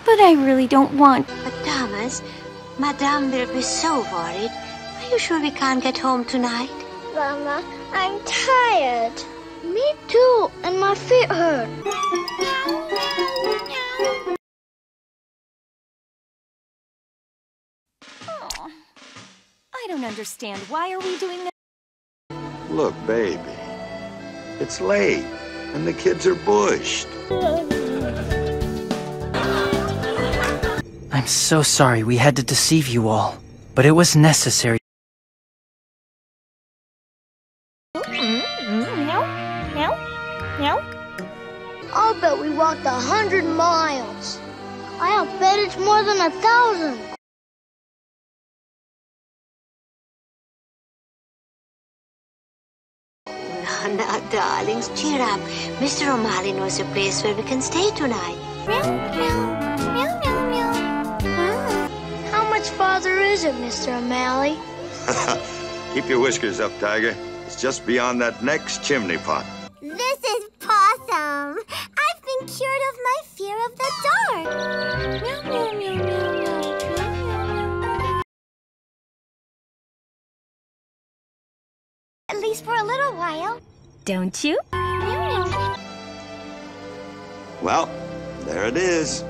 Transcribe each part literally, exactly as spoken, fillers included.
But I really don't want... But Thomas, Madame will be so worried. Are you sure we can't get home tonight? Mama, I'm tired. Me too, and my feet hurt. Oh, I don't understand. Why are we doing this? Look, baby, it's late, and the kids are bushed. I'm so sorry we had to deceive you all, but it was necessary. I'll bet we walked a hundred miles. I'll bet it's more than a thousand. No, no, darlings, cheer up. Mister O'Malley knows a place where we can stay tonight. How much farther is it, Mister O'Malley? Keep your whiskers up, Tiger. It's just beyond that next chimney pot. This is Possum. I've been cured of my fear of the dark. At least for a little while. Don't you? Well, there it is.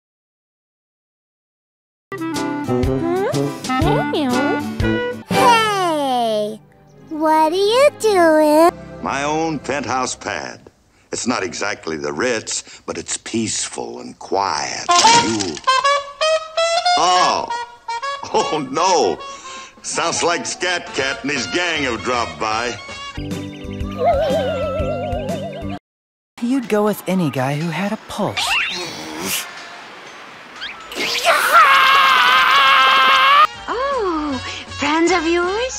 Hey! What are you doing? My own penthouse pad. It's not exactly the Ritz, but it's peaceful and quiet. You... Oh! Oh, no! Sounds like Scat Cat and his gang have dropped by. You'd go with any guy who had a pulse. Oh, friends of yours?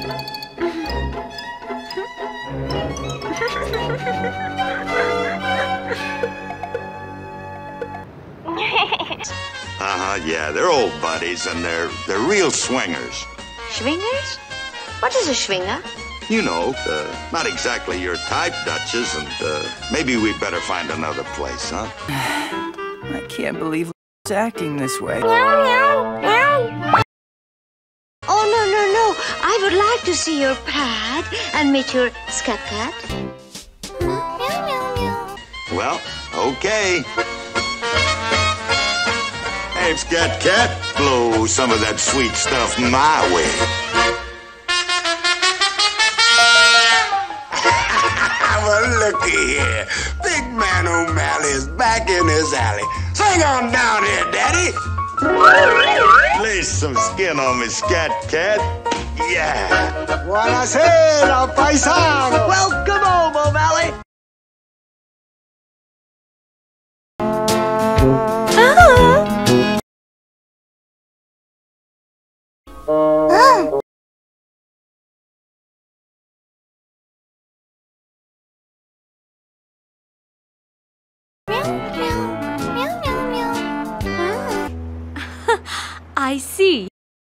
Uh-huh, yeah, they're old buddies, and they're they're real swingers. Swingers? What is a swinger? You know, uh, not exactly your type, Duchess, and uh, maybe we'd better find another place, huh? I can't believe he's acting this way. Oh, no, no, no. I would like to see your pad and meet your Scat Cat. Well, okay. Hey, Scat Cat, blow some of that sweet stuff my way. Well, looky here. Big man O'Malley is back in his alley. Sing on down here, Daddy. Lay some skin on me, Scat Cat. Yeah. Buonasera, paisano. Welcome home, O'Malley. Oh. I see.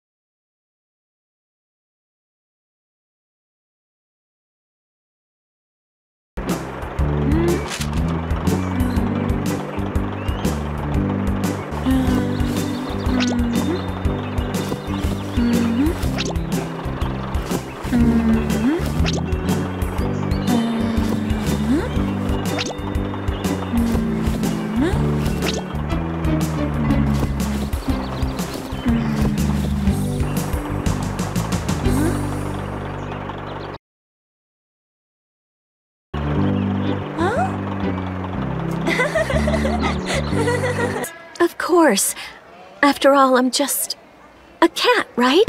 Of course. After all, I'm just a cat, right?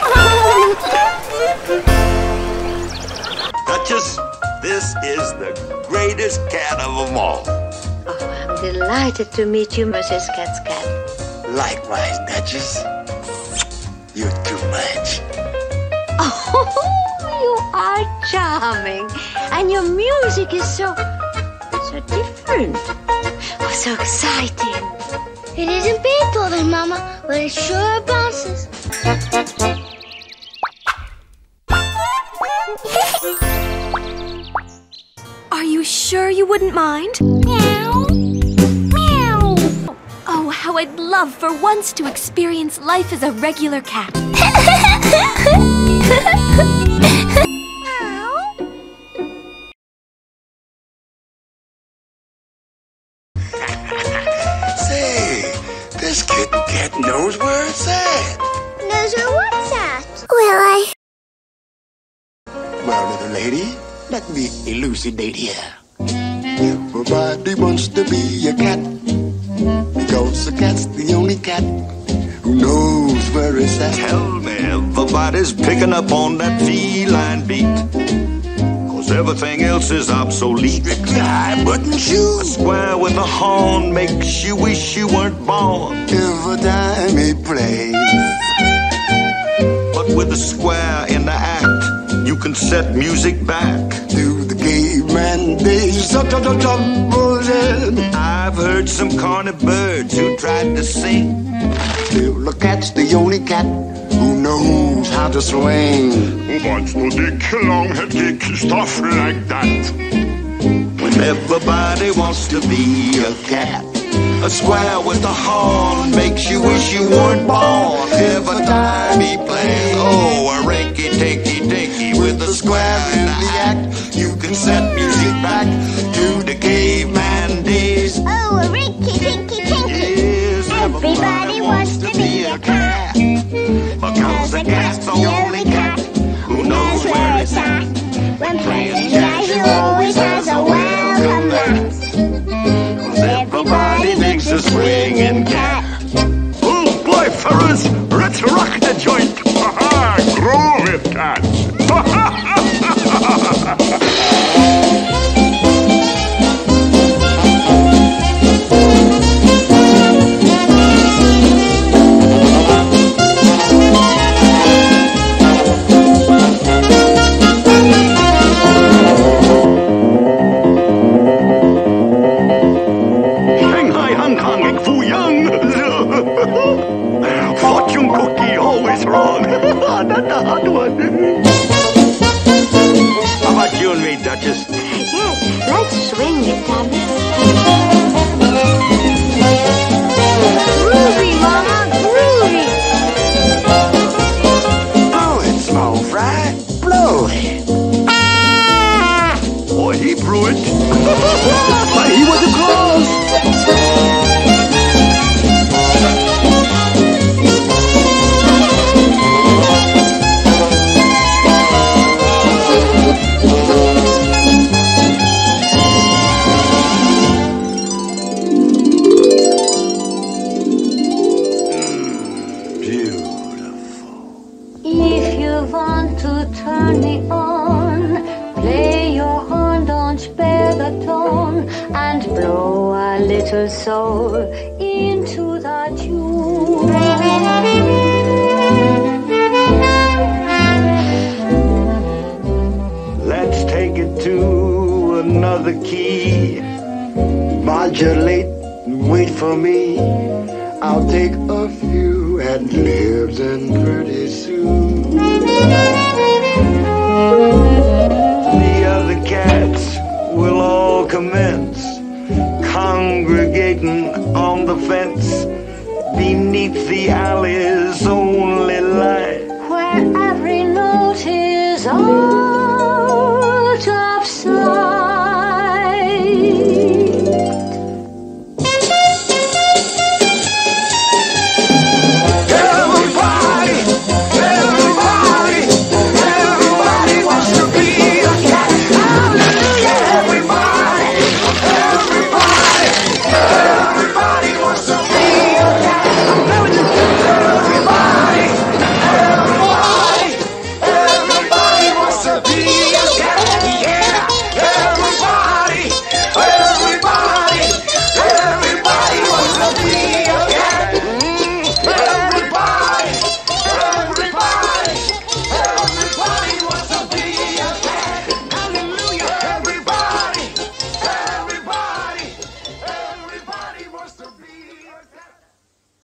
Duchess, this is the greatest cat of them all. Oh, I'm delighted to meet you, Missus Cat's Cat. Likewise, Duchess. You're too much. Oh, you are charming. And your music is so, so different. Oh, so exciting. It isn't Beethoven, Mama, but it sure bounces. Are you sure you wouldn't mind? Meow. Meow. Oh, how I'd love love for once to experience life as a regular cat. Say, this kitten cat knows where it's at. Knows where what's at? Well, I... Well, little lady, let me elucidate here. Everybody wants to be a cat, because a cat's the only cat who knows where it's at. Tell me, everybody's picking up on that feline beat, 'cause everything else is obsolete. Strictly high button shoes. A square with a horn makes you wish you weren't born. Every time he plays, but with the square in the act, you can set music back to the caveman days. I've heard some corny birds who tried to sing. Still, the cat's the only cat who knows how to swing. Wants no dick, long head dick, stuff like that. When everybody wants to be a cat, a square with a horn makes you wish you weren't born. Every time he plays, oh, a rinky-tinky-dinky with a square in the act, you can set music back to the caveman days. Oh, a rinky-dinky-tinky. Yes, Everybody wants to be a cat, because the cat's the only cat who knows where it's at. When playing jazz, he always has a welcome mat. Everybody thinks a swinging cat. Oh boy, fellas, let's rock the joint. Ha ha, groove it, cat. Ha ha ha ha ha. Fortune cookie always wrong. Not the hot one. How about you and me, Duchess? Yes, let's swing it, Tommy. Groovy, Mama, groovy. Oh, it's small fry, blow it. Boy, he blew it. But he wasn't close. If you want to turn me on, play your horn, don't spare the tone, and blow a little soul into the tune. Let's take it to another key. Modulate and wait for me. I'll take a few ad libs and pretty soon The other cats will all commence congregating on the fence beneath the alley's only light, Where every note is on.